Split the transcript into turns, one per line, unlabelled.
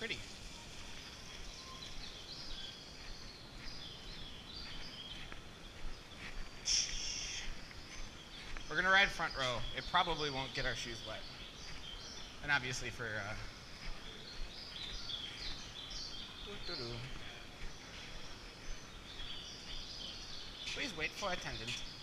pretty. We're gonna ride front row. It probably won't get our shoes wet. And obviously for please wait for attendant.